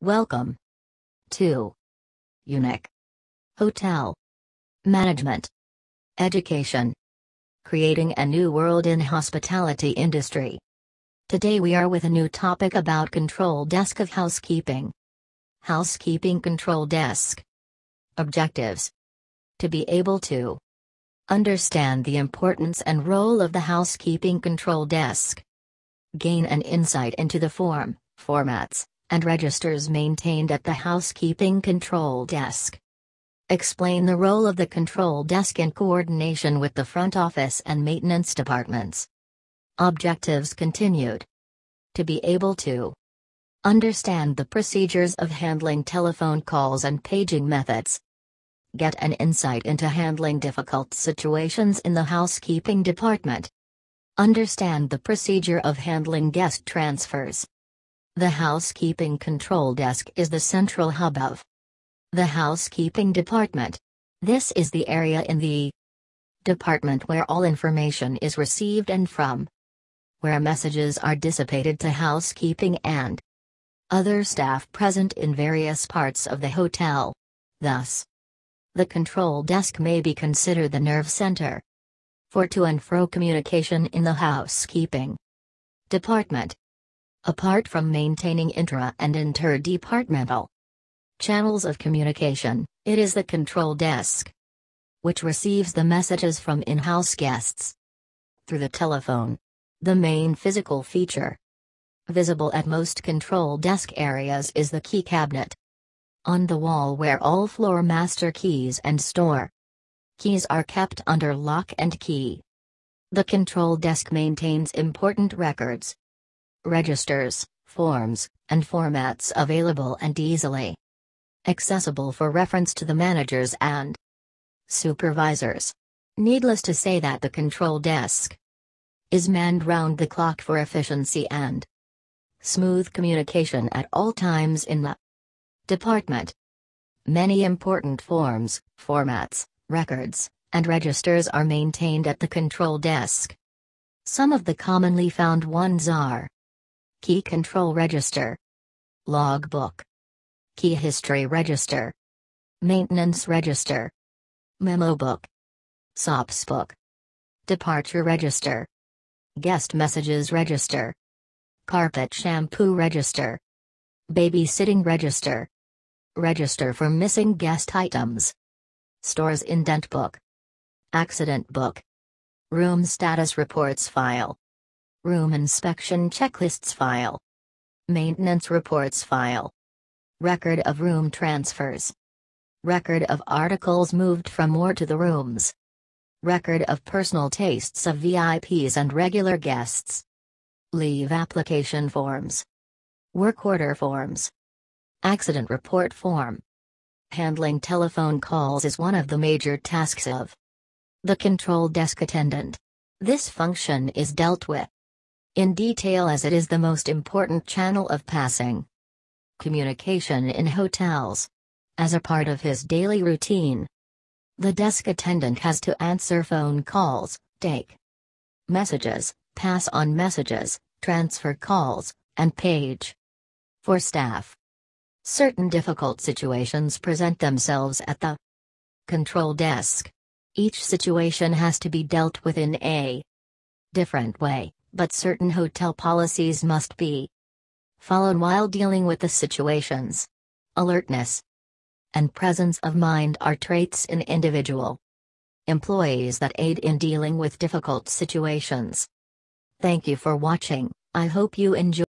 Welcome to Unique Hotel Management Education, creating a new world in hospitality industry. Today we are with a new topic about control desk of housekeeping. Housekeeping control desk. Objectives. To be able to understand the importance and role of the housekeeping control desk. Gain an insight into the formats, and registers maintained at the housekeeping control desk. Explain the role of the control desk in coordination with the front office and maintenance departments. Objectives continued. To be able to understand the procedures of handling telephone calls and paging methods. Get an insight into handling difficult situations in the housekeeping department. Understand the procedure of handling guest transfers. The housekeeping control desk is the central hub of the housekeeping department. This is the area in the department where all information is received and from where messages are dissipated to housekeeping and other staff present in various parts of the hotel. Thus, the control desk may be considered the nerve center for to and fro communication in the housekeeping department. Apart from maintaining intra- and interdepartmental channels of communication, it is the control desk which receives the messages from in-house guests through the telephone. The main physical feature visible at most control desk areas is the key cabinet on the wall where all floor master keys and store keys are kept under lock and key. The control desk maintains important records, registers, forms, and formats available and easily accessible for reference to the managers and supervisors. Needless to say that the control desk is manned round the clock for efficiency and smooth communication at all times in the department. Many important forms, formats, records, and registers are maintained at the control desk. Some of the commonly found ones are Key Control Register, Logbook, Key History Register, Maintenance Register, Memo Book, SOPS Book, Departure Register, Guest Messages Register, Carpet Shampoo Register, Babysitting Register, Register for Missing Guest Items, Stores Indent Book, Accident Book, Room Status Reports File, Room Inspection Checklists File, Maintenance Reports File, Record of Room Transfers, Record of Articles moved from or to the rooms, Record of Personal Tastes of VIPs and regular guests, Leave Application Forms, Work Order Forms, Accident Report Form. Handling telephone calls is one of the major tasks of the control desk attendant. This function is dealt with in detail as it is the most important channel of passing communication in hotels. As a part of his daily routine, the desk attendant has to answer phone calls, take messages, pass on messages, transfer calls, and page for staff. Certain difficult situations present themselves at the control desk. Each situation has to be dealt with in a different way, but certain hotel policies must be followed while dealing with the situations. Alertness and presence of mind are traits in individual employees that aid in dealing with difficult situations. Thank you for watching. I hope you enjoy.